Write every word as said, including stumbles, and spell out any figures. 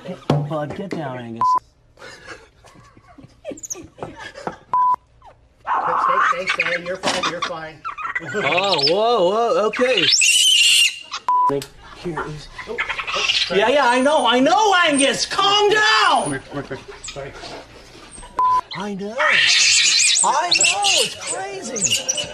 Bud, get down, Angus. Stay, stay, stay. You're fine, you're fine. Oh, whoa, whoa, okay. Here is... Oh, oh, yeah, yeah, I know, I know, Angus! Calm down! Come here, come here, come here. Sorry. I know. I know, it's crazy.